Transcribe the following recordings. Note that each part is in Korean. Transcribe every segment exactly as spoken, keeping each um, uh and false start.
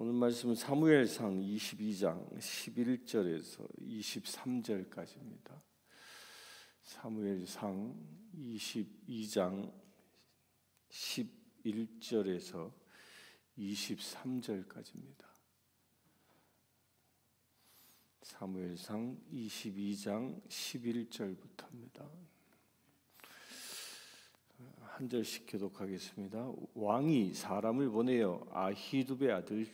오늘 말씀은 사무엘상 이십이 장 십일 절에서 이십삼 절까지입니다. 사무엘상 이십이 장 십일 절에서 이십삼 절까지입니다. 사무엘상 이십이 장 십일 절부터입니다. 한 절씩 교독하겠습니다. 왕이 사람을 보내어 아히두베 아들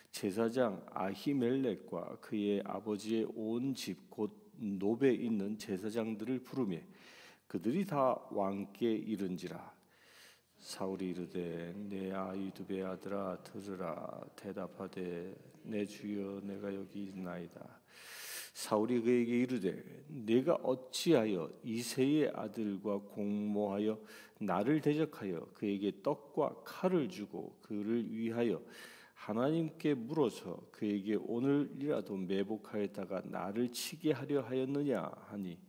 제사장 아히멜렉과 그의 아버지의 온 집 곧 노베 있는 제사장들을 부르매 그들이 다 왕께 이른지라. 사울이 이르되 내 아히두베 아들아 들으라. 대답하되 내 주여 내가 여기 있나이다. 사울이 그에게 이르되 내가 어찌하여 이새의 아들과 공모하여 나를 대적하여 그에게 떡과 칼을 주고 그를 위하여 하나님께 물어서 그에게 오늘이라도 매복하였다가 나를 치게 하려 하였느냐 하니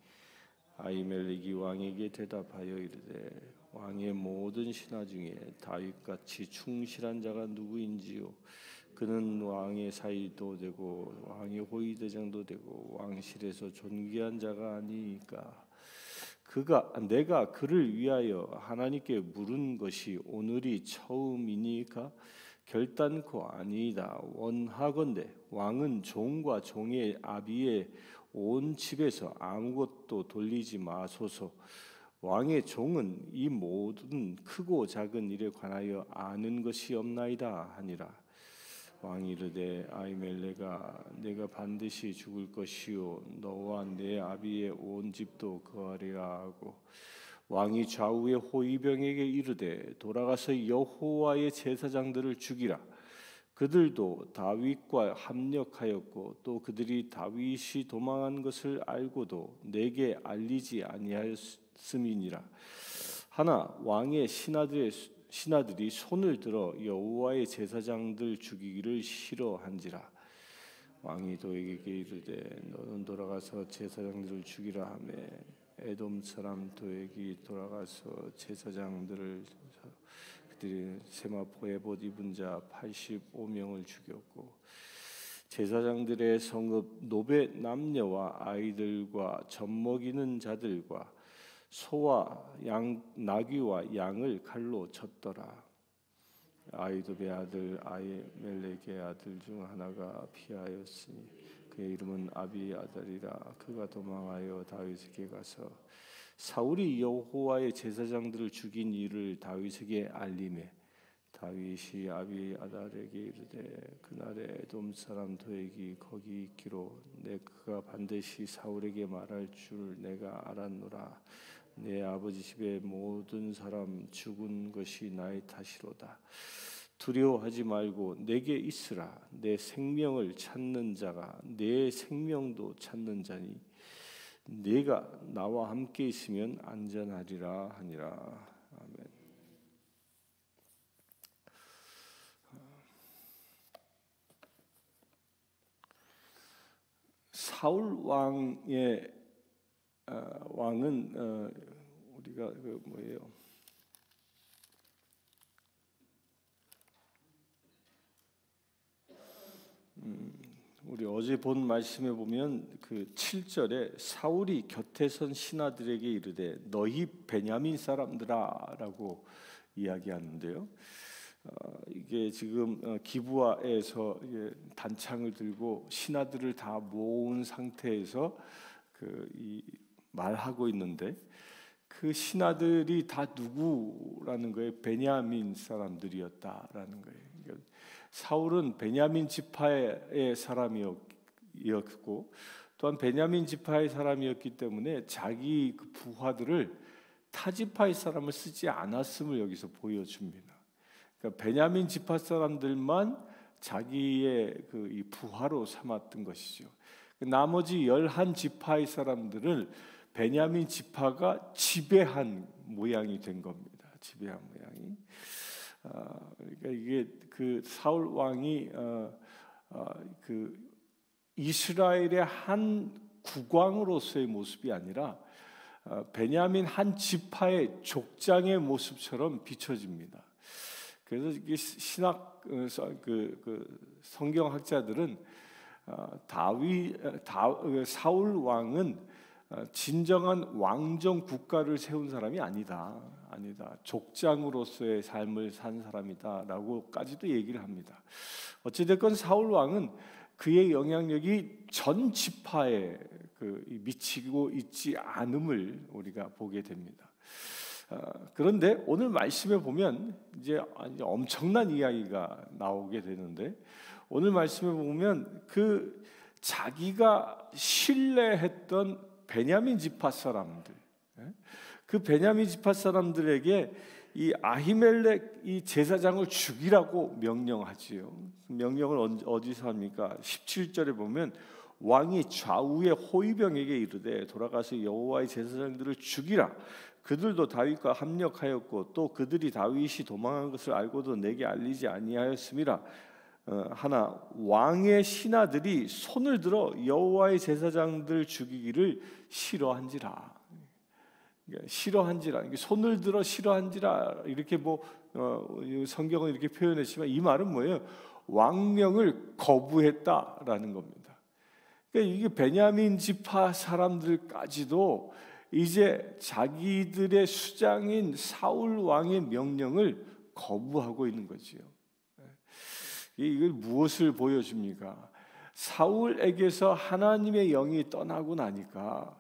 아히멜렉이 왕에게 대답하여 이르되 왕의 모든 신하 중에 다윗같이 충실한 자가 누구인지요. 그는 왕의 사위도 되고 왕의 호위대장도 되고 왕실에서 존귀한 자가 아니니까. 그가 내가 그를 위하여 하나님께 물은 것이 오늘이 처음이니까 결단코 아니이다. 원하건대 왕은 종과 종의 아비의 온 집에서 아무것도 돌리지 마소서. 왕의 종은 이 모든 크고 작은 일에 관하여 아는 것이 없나이다 하니라. 왕이 이르되 아히멜렉아 내가 반드시 죽을 것이요 너와 내 아비의 온 집도 그하리라 하고 왕이 좌우의 호위병에게 이르되 돌아가서 여호와의 제사장들을 죽이라. 그들도 다윗과 합력하였고 또 그들이 다윗이 도망한 것을 알고도 내게 알리지 아니하였음이니라. 하나 왕의 신하들의 신하들이 손을 들어 여호와의 제사장들 죽이기를 싫어한지라. 왕이 도에게 이르되 너는 돌아가서 제사장들을 죽이라 하며 에돔 사람 도에게 돌아가서 제사장들을 그들이 세마포 에봇 입은 자 팔십오 명을 죽였고 제사장들의 성읍 노베 남녀와 아이들과 젖먹이는 자들과 소와 양 나귀와 양을 칼로 쳤더라. 아히두베 아들 아히멜렉의 아들 중 하나가 피하였으니 그의 이름은 아비아달이라. 그가 도망하여 다윗에게 가서 사울이 여호와의 제사장들을 죽인 일을 다윗에게 알리매 다윗이 아비아달에게 이르되 그날에 에돔 사람 도액이 거기 있기로 내 그가 반드시 사울에게 말할 줄 내가 알았노라. 내 아버지 집의 모든 사람 죽은 것이 나의 탓이로다. 두려워하지 말고 내게 있으라. 내 생명을 찾는 자가 내 생명도 찾는 자니 네가 나와 함께 있으면 안전하리라 하니라. 아멘. 사울 왕의 어, 왕은 어, 우리가 그 뭐예요? 음, 우리 어제 본 말씀에 보면 그 칠 절에 사울이 곁에 선 신하들에게 이르되 너희 베냐민 사람들아라고 이야기하는데요. 어, 이게 지금 어, 기브아에서 이게 단창을 들고 신하들을 다 모은 상태에서 그 이 말하고 있는데 그 신하들이 다 누구라는 거예요? 베냐민 사람들이었다라는 거예요. 그러니까 사울은 베냐민 지파의 사람이었고 또한 베냐민 지파의 사람이었기 때문에 자기 그 부하들을 타 지파의 사람을 쓰지 않았음을 여기서 보여줍니다. 그러니까 베냐민 지파 사람들만 자기의 그 이 부하로 삼았던 것이죠. 나머지 열한 지파의 사람들을 베냐민 지파가 지배한 모양이 된 겁니다. 지배한 모양이. 아, 그러니까 이게 그 사울 왕이 어, 어, 그 이스라엘의 한 국왕으로서의 모습이 아니라 어, 베냐민 한 지파의 족장의 모습처럼 비춰집니다. 그래서 이게 신학 그, 그 성경학자들은 다윗 다, 사울 왕은 진정한 왕정 국가를 세운 사람이 아니다, 아니다. 족장으로서의 삶을 산 사람이다라고까지도 얘기를 합니다. 어찌됐건 사울 왕은 그의 영향력이 전 지파에 그 미치고 있지 않음을 우리가 보게 됩니다. 그런데 오늘 말씀에 보면 이제 엄청난 이야기가 나오게 되는데, 오늘 말씀에 보면 그 자기가 신뢰했던 베냐민 지파 사람들, 그 베냐민 지파 사람들에게 이 아히멜렉 이 제사장을 죽이라고 명령하지요. 명령을 어디서 합니까? 십칠 절에 보면 왕이 좌우의 호위병에게 이르되 돌아가서 여호와의 제사장들을 죽이라. 그들도 다윗과 합력하였고 또 그들이 다윗이 도망한 것을 알고도 내게 알리지 아니하였음이라. 어, 하나 왕의 신하들이 손을 들어 여호와의 제사장들 죽이기를 싫어한지라. 싫어한지라. 손을 들어 싫어한지라. 이렇게 뭐 어, 성경은 이렇게 표현했지만 이 말은 뭐예요? 왕명을 거부했다라는 겁니다. 그러니까 이게 베냐민 지파 사람들까지도 이제 자기들의 수장인 사울 왕의 명령을 거부하고 있는 거지요. 이걸 무엇을 보여줍니까? 사울에게서 하나님의 영이 떠나고 나니까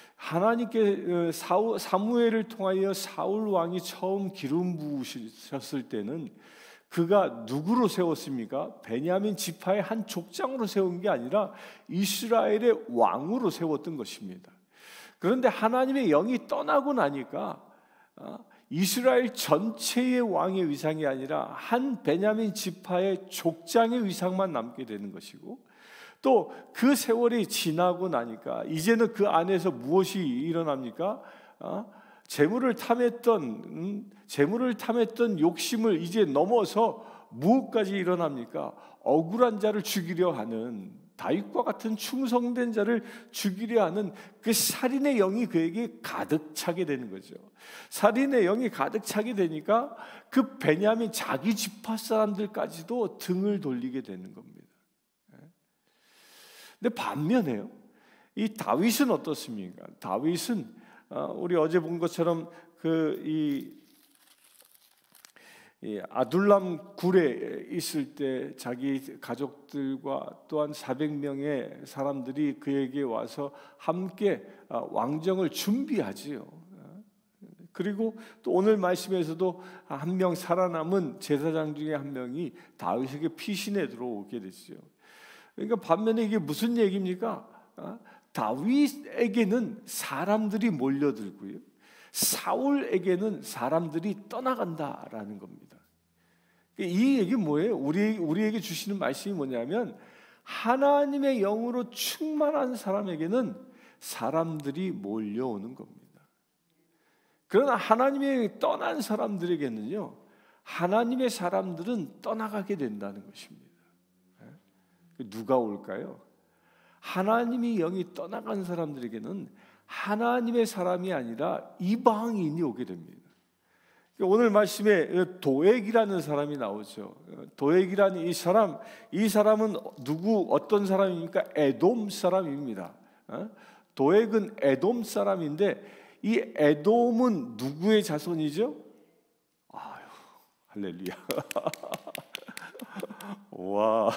하나님께 사우, 사무엘을 통하여 사울 왕이 처음 기름 부으셨을 때는 그가 누구로 세웠습니까? 베냐민 지파의 한 족장으로 세운 게 아니라 이스라엘의 왕으로 세웠던 것입니다. 그런데 하나님의 영이 떠나고 나니까 이스라엘 전체의 왕의 위상이 아니라 한 베냐민 지파의 족장의 위상만 남게 되는 것이고, 또 그 세월이 지나고 나니까 이제는 그 안에서 무엇이 일어납니까? 어? 재물을 탐했던 음, 재물을 탐했던 욕심을 이제 넘어서 무엇까지 일어납니까? 억울한 자를 죽이려 하는, 다윗과 같은 충성된 자를 죽이려 하는 그 살인의 영이 그에게 가득 차게 되는 거죠. 살인의 영이 가득 차게 되니까 그 베냐민 자기 지파 사람들까지도 등을 돌리게 되는 겁니다. 근데 반면에요, 이 다윗은 어떻습니까? 다윗은 우리 어제 본 것처럼 그 이 아둘람 굴에 있을 때 자기 가족들과 또한 사백 명의 사람들이 그에게 와서 함께 왕정을 준비하지요. 그리고 또 오늘 말씀에서도 한 명 살아남은 제사장 중에 한 명이 다윗에게 피신해 들어오게 되죠. 그러니까 반면에 이게 무슨 얘기입니까? 다윗에게는 사람들이 몰려들고요, 사울에게는 사람들이 떠나간다라는 겁니다. 이 얘기 뭐예요? 우리 우리에게 주시는 말씀이 뭐냐면, 하나님의 영으로 충만한 사람에게는 사람들이 몰려오는 겁니다. 그러나 하나님의 영이 떠난 사람들에게는요, 하나님의 사람들은 떠나가게 된다는 것입니다. 누가 올까요? 하나님의 영이 떠나간 사람들에게는 하나님의 사람이 아니라 이방인이 오게 됩니다. 오늘 말씀에 도액이라는 사람이 나오죠. 도액이라는 이 사람, 이 사람은 누구 어떤 사람입니까? 에돔 사람입니다. 도액은 에돔 사람인데 이 에돔은 누구의 자손이죠? 아유, 할렐루야. 와,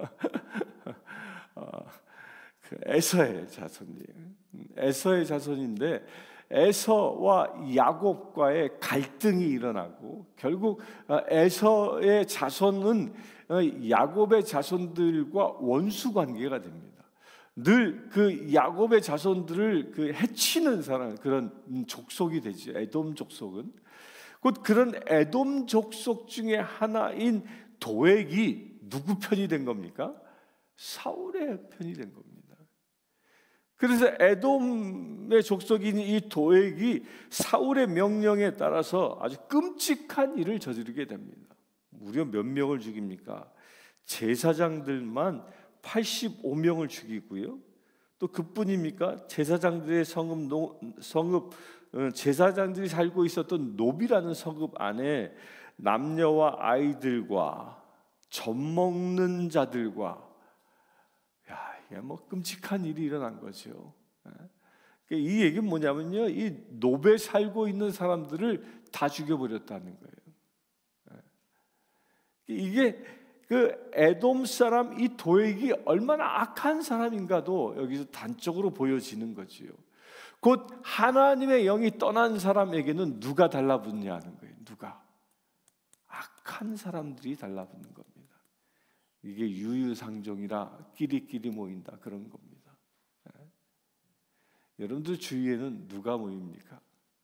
그 에서의 자손이에요. 에서의 자손인데 에서와 야곱과의 갈등이 일어나고 결국 에서의 자손은 야곱의 자손들과 원수 관계가 됩니다. 늘 그 야곱의 자손들을 그 해치는 사람, 그런 족속이 되죠. 에돔 족속은 곧 그런 에돔 족속 중에 하나인 도액이 누구 편이 된 겁니까? 사울의 편이 된 겁니다. 그래서 에돔의 족속인 이 도액이 사울의 명령에 따라서 아주 끔찍한 일을 저지르게 됩니다. 무려 몇 명을 죽입니까? 제사장들만 팔십오 명을 죽이고요. 또 그뿐입니까? 제사장들의 성읍, 노, 성읍 제사장들이 살고 있었던 노비라는 성읍 안에 남녀와 아이들과 젖먹는 자들과, 야, 이게 뭐 끔찍한 일이 일어난 거죠. 이 얘기는 뭐냐면요, 이 노베 살고 있는 사람들을 다 죽여버렸다는 거예요. 이게 그 에돔 사람 이 도액이 얼마나 악한 사람인가도 여기서 단적으로 보여지는 거지요. 곧 하나님의 영이 떠난 사람에게는 누가 달라붙냐는 거예요. 누가? 악한 사람들이 달라붙는 겁니다. 이게 유유상종이라 끼리끼리 모인다, 그런 겁니다. 네. 여러분들 주위에는 누가 모입니까?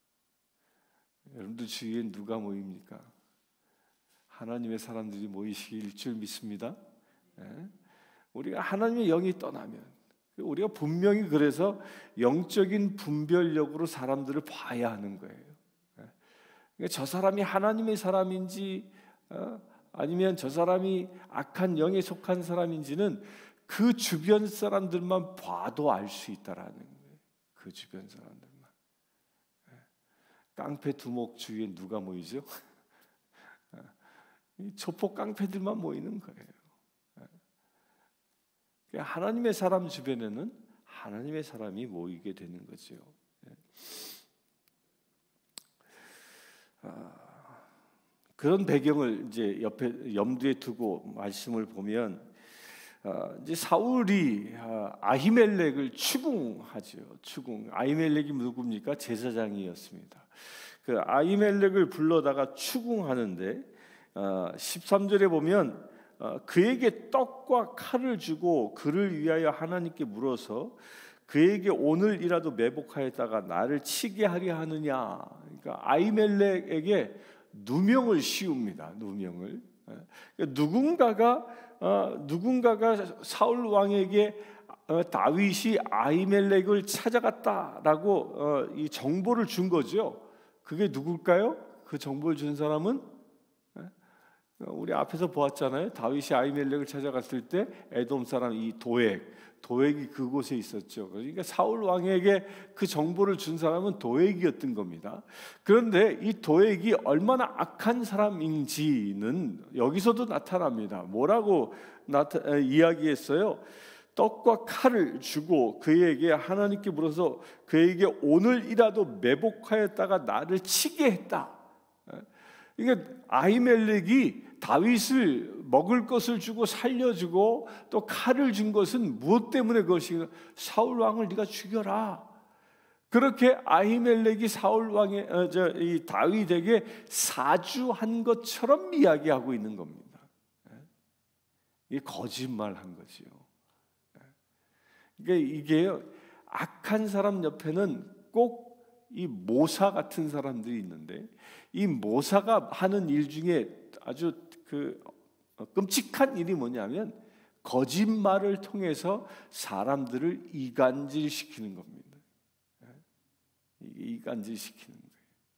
여러분들 주위엔 누가 모입니까? 하나님의 사람들이 모이실 줄 믿습니다. 네. 우리가 하나님의 영이 떠나면, 우리가 분명히 그래서 영적인 분별력으로 사람들을 봐야 하는 거예요. 그러니까 저 사람이 하나님의 사람인지 어? 아니면 저 사람이 악한 영에 속한 사람인지는 그 주변 사람들만 봐도 알 수 있다라는 거예요. 그 주변 사람들만. 깡패 두목 주위에 누가 모이죠? 이 초폭 깡패들만 모이는 거예요. 하나님의 사람 주변에는 하나님의 사람이 모이게 되는 거죠. 아, 그런 배경을 이제 옆에 염두에 두고 말씀을 보면, 아, 이제 사울이 아, 아히멜렉을 추궁하죠. 추궁. 아히멜렉이 누굽니까? 제사장이었습니다. 그 아히멜렉을 불러다가 추궁하는데, 아, 십삼 절에 보면 어, 그에게 떡과 칼을 주고 그를 위하여 하나님께 물어서 그에게 오늘이라도 매복하였다가 나를 치게 하려 하느냐. 그러니까 아히멜렉에게 누명을 씌웁니다. 누명을. 그러니까 누군가가 어, 누군가가 사울 왕에게 어, 다윗이 아히멜렉을 찾아갔다라고 어, 이 정보를 준 거죠. 그게 누굴까요? 그 정보를 준 사람은 우리 앞에서 보았잖아요. 다윗이 아히멜렉을 찾아갔을 때 에돔 사람 이 도액, 도액이 그곳에 있었죠. 그러니까 사울 왕에게 그 정보를 준 사람은 도액이었던 겁니다. 그런데 이 도액이 얼마나 악한 사람인지는 여기서도 나타납니다. 뭐라고 나타, 이야기했어요? 떡과 칼을 주고 그에게 하나님께 물어서 그에게 오늘이라도 매복하였다가 나를 치게 했다. 그러니까 아히멜렉이 다윗을 먹을 것을 주고 살려주고 또 칼을 준 것은 무엇 때문에 그것이? 사울 왕을 네가 죽여라. 그렇게 아히멜렉이 사울 왕의 어, 저, 이 다윗에게 사주한 것처럼 이야기하고 있는 겁니다. 이게 거짓말한 거지요. 그러니까 이게 악한 사람 옆에는 꼭 이 모사 같은 사람들이 있는데, 이 모사가 하는 일 중에 아주 그 끔찍한 일이 뭐냐면 거짓말을 통해서 사람들을 이간질시키는 겁니다. 이간질시키는 거예요.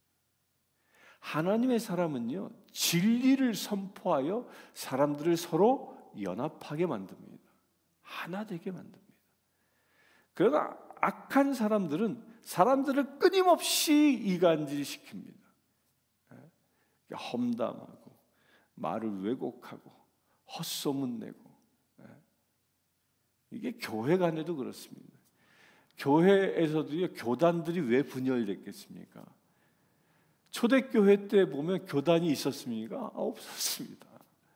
하나님의 사람은요, 진리를 선포하여 사람들을 서로 연합하게 만듭니다. 하나 되게 만듭니다. 그러나 악한 사람들은 사람들을 끊임없이 이간질시킵니다. 험담하고 말을 왜곡하고 헛소문내고. 이게 교회 간에도 그렇습니다. 교회에서도요, 교단들이 왜 분열됐겠습니까? 초대교회 때 보면 교단이 있었습니까? 없었습니다.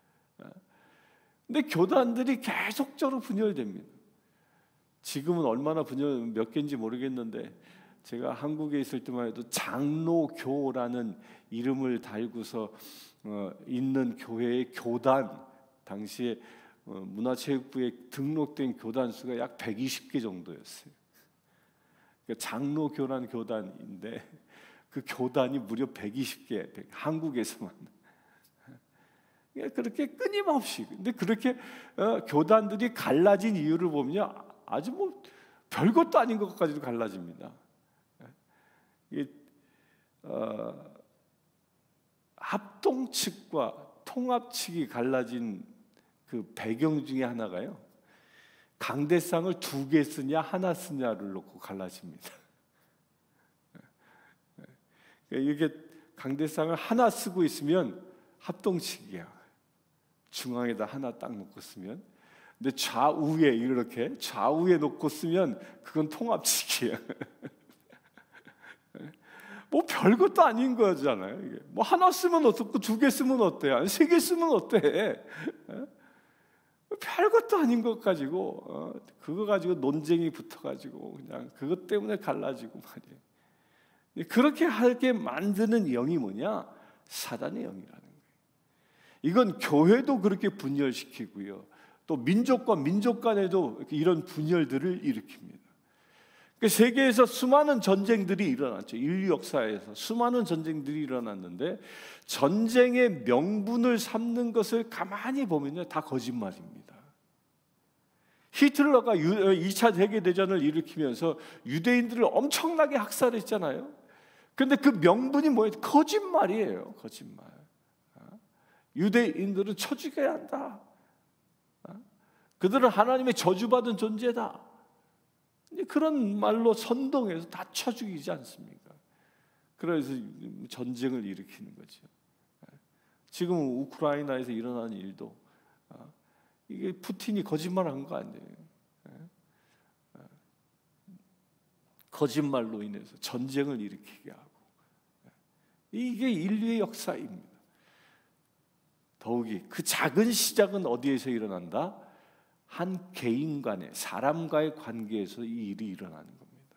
근데 교단들이 계속적으로 분열됩니다. 지금은 얼마나 분열 몇 개인지 모르겠는데, 제가 한국에 있을 때만 해도 장로교라는 이름을 달고서 어, 있는 교회의 교단, 당시에 어, 문화체육부에 등록된 교단 수가 약 백이십 개 정도였어요. 그러니까 장로교라는 교단인데 그 교단이 무려 백이십 개, 한국에서만. 그렇게 끊임없이. 근데 그렇게 어, 교단들이 갈라진 이유를 보면 아주 뭐 별것도 아닌 것까지도 갈라집니다. 이 어, 합동 측과 통합 측이 갈라진 그 배경 중에 하나가요, 강대상을 두 개 쓰냐 하나 쓰냐를 놓고 갈라집니다. 이게 강대상을 하나 쓰고 있으면 합동치기야. 중앙에다 하나 딱 놓고 쓰면, 근데 좌우에 이렇게 좌우에 놓고 쓰면 그건 통합치기야. 뭐 별것도 아닌 거잖아요. 이게 뭐 하나 쓰면 어떻고 두 개 쓰면 어때? 아니 세 개 쓰면 어때? 별것도 아닌 것 가지고 어, 그거 가지고 논쟁이 붙어가지고 그냥 그것 때문에 갈라지고 말이에요. 그렇게 하게 만드는 영이 뭐냐? 사단의 영이라는 거예요. 이건 교회도 그렇게 분열시키고요. 또 민족과 민족 간에도 이런 분열들을 일으킵니다. 세계에서 수많은 전쟁들이 일어났죠. 인류 역사에서 수많은 전쟁들이 일어났는데 전쟁의 명분을 삼는 것을 가만히 보면요, 다 거짓말입니다. 히틀러가 이 차 세계대전을 일으키면서 유대인들을 엄청나게 학살했잖아요. 그런데 그 명분이 뭐예요? 거짓말이에요. 거짓말. 유대인들은 쳐 죽여야 한다. 그들은 하나님의 저주받은 존재다. 그런 말로 선동해서 다 쳐 죽이지 않습니까? 그래서 전쟁을 일으키는 거죠. 지금 우크라이나에서 일어나는 일도 이게 푸틴이 거짓말한 거 아니에요. 거짓말로 인해서 전쟁을 일으키게 하고, 이게 인류의 역사입니다. 더욱이 그 작은 시작은 어디에서 일어난다? 한 개인 간의, 사람과의 관계에서 이 일이 일어나는 겁니다.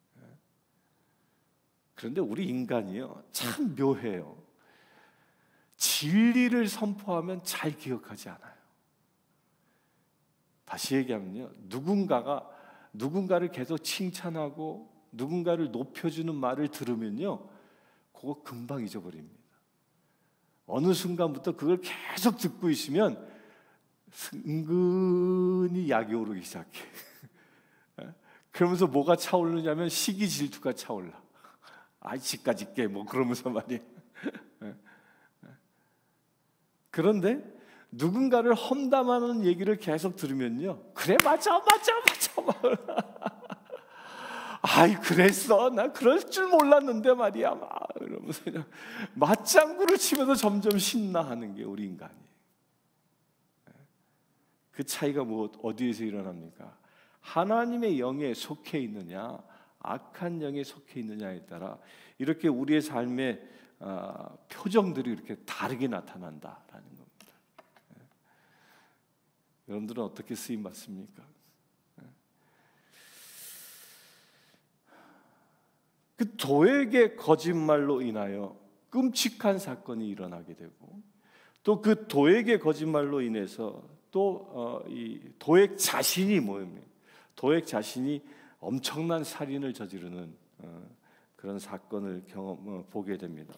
그런데 우리 인간이요, 참 묘해요. 진리를 선포하면 잘 기억하지 않아요. 다시 얘기하면요, 누군가가 누군가를 계속 칭찬하고 누군가를 높여주는 말을 들으면요, 그거 금방 잊어버립니다. 어느 순간부터 그걸 계속 듣고 있으면 은근히 약이 오르기 시작해. 그러면서 뭐가 차오르냐면 시기 질투가 차올라. 아이 지까지 깨 뭐 그러면서 말이야. 그런데 누군가를 험담하는 얘기를 계속 들으면요, 그래 맞아 맞아 맞아. 아이 그랬어, 나 그럴 줄 몰랐는데 말이야 막 이러면서 그냥 맞장구를 치면서 점점 신나하는 게 우리 인간이. 그 차이가 뭐 어디에서 일어납니까? 하나님의 영에 속해 있느냐, 악한 영에 속해 있느냐에 따라 이렇게 우리의 삶의 어, 표정들이 이렇게 다르게 나타난다라는 겁니다. 예. 여러분들은 어떻게 쓰임 받습니까? 예. 그 도액의 거짓말로 인하여 끔찍한 사건이 일어나게 되고, 또 그 도액의 거짓말로 인해서 또 이 어, 도액 자신이 뭐입니까? 도액 자신이 엄청난 살인을 저지르는 어, 그런 사건을 경험 어, 보게 됩니다.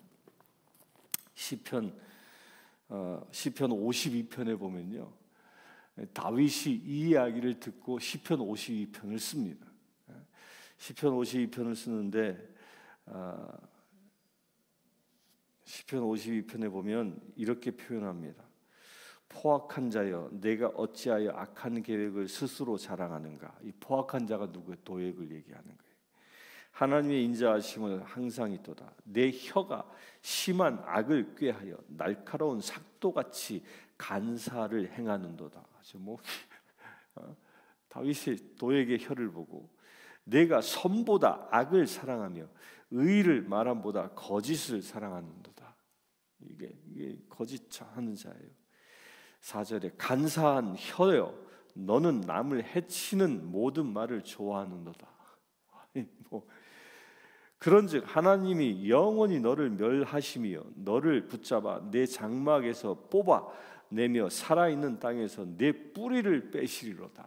시편 어, 시편 오십이 편에 보면요, 다윗이 이 이야기를 듣고 시편 오십이 편을 씁니다. 시편 오십이 편을 쓰는데 어, 시편 오십이 편에 보면 이렇게 표현합니다. 포악한 자여, 내가 어찌하여 악한 계획을 스스로 자랑하는가? 이 포악한 자가 누구예요? 도액을 얘기하는 거예요. 하나님의 인자하심을 항상 있도다. 내 혀가 심한 악을 꾀하여 날카로운 삭도같이 간사를 행하는도다. 뭐 어? 다윗이 도액의 혀를 보고 내가 선보다 악을 사랑하며 의를 말함보다 거짓을 사랑하는도다. 이게, 이게 거짓하는 자예요. 사 절에 간사한 혀여, 너는 남을 해치는 모든 말을 좋아하는도다. 뭐 그런즉 하나님이 영원히 너를 멸하시며 너를 붙잡아 내 장막에서 뽑아 내며 살아있는 땅에서 내 뿌리를 빼시리로다.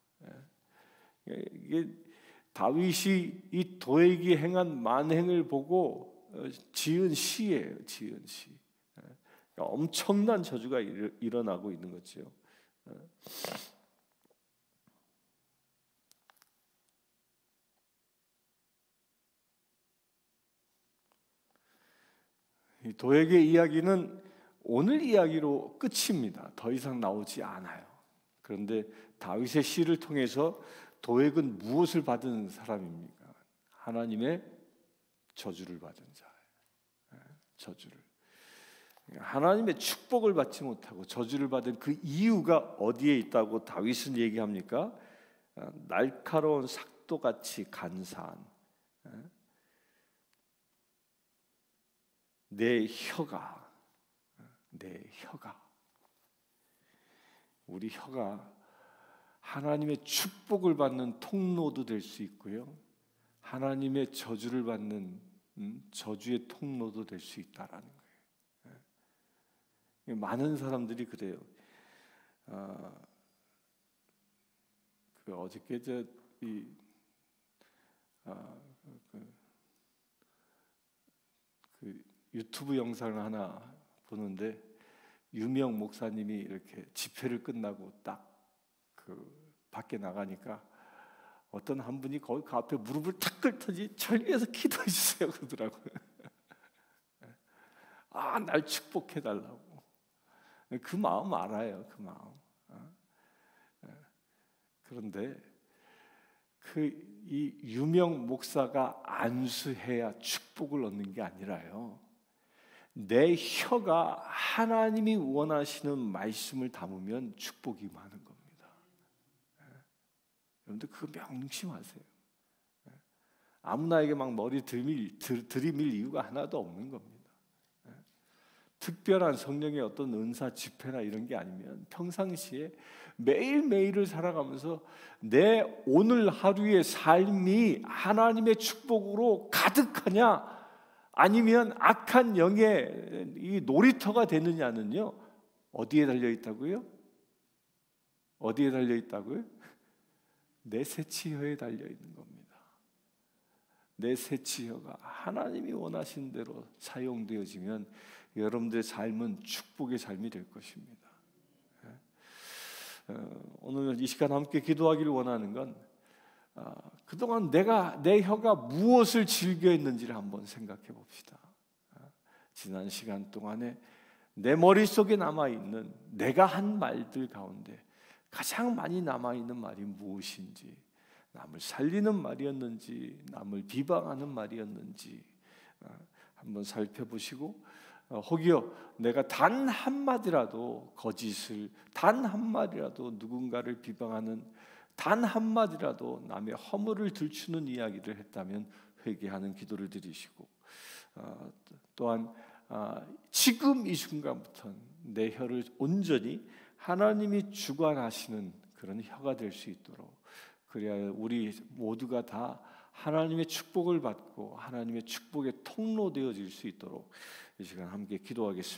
이게 다윗이 이 도액이 행한 만행을 보고 지은 시예요. 지은 시. 그러니까 엄청난 저주가 일어나고 있는 거죠. 이 도액의 이야기는 오늘 이야기로 끝입니다. 더 이상 나오지 않아요. 그런데 다윗의 시를 통해서 도액은 무엇을 받은 사람입니까? 하나님의 저주를 받은 자예요. 저주를. 하나님의 축복을 받지 못하고 저주를 받은 그 이유가 어디에 있다고 다윗은 얘기합니까? 날카로운 삭도같이 간사한 내 혀가, 내 혀가, 우리 혀가 하나님의 축복을 받는 통로도 될 수 있고요, 하나님의 저주를 받는 음, 저주의 통로도 될 수 있다라는 거예요. 많은 사람들이 그래요. 아, 그 어저께 저이 아, 그, 그 유튜브 영상을 하나 보는데 유명 목사님이 이렇게 집회를 끝나고 딱 그 밖에 나가니까 어떤 한 분이 거기 그 앞에 무릎을 탁 꿇더니 절기해서 기도해 주세요 그러더라고요. 아, 날 축복해 달라고. 그 마음 알아요, 그 마음. 그런데 그 이 유명 목사가 안수해야 축복을 얻는 게 아니라요, 내 혀가 하나님이 원하시는 말씀을 담으면 축복이 많은 겁니다. 여러분들 그거 명심하세요. 아무나에게 막 머리 들밀, 들, 들이밀 이유가 하나도 없는 겁니다. 특별한 성령의 어떤 은사 집회나 이런 게 아니면 평상시에 매일매일을 살아가면서 내 오늘 하루의 삶이 하나님의 축복으로 가득하냐 아니면 악한 영의 이 놀이터가 되느냐는요, 어디에 달려 있다고요? 어디에 달려 있다고요? 내 새치혀에 달려 있는 겁니다. 내 새치혀가 하나님이 원하신 대로 사용되어지면 여러분들의 삶은 축복의 삶이 될 것입니다. 오늘 이 시간 함께 기도하기를 원하는 건 그동안 내가 내 혀가 무엇을 즐겨했는지를 한번 생각해 봅시다. 지난 시간 동안에 내 머릿속에 남아있는 내가 한 말들 가운데 가장 많이 남아있는 말이 무엇인지, 남을 살리는 말이었는지 남을 비방하는 말이었는지 한번 살펴보시고, 혹여 내가 단 한마디라도 거짓을, 단 한마디라도 누군가를 비방하는, 단 한마디라도 남의 허물을 들추는 이야기를 했다면 회개하는 기도를 드리시고, 어, 또한 어, 지금 이 순간부터는 내 혀를 온전히 하나님이 주관하시는 그런 혀가 될 수 있도록, 그래야 우리 모두가 다 하나님의 축복을 받고 하나님의 축복의 통로 되어질 수 있도록 이 시간 함께 기도하겠습니다.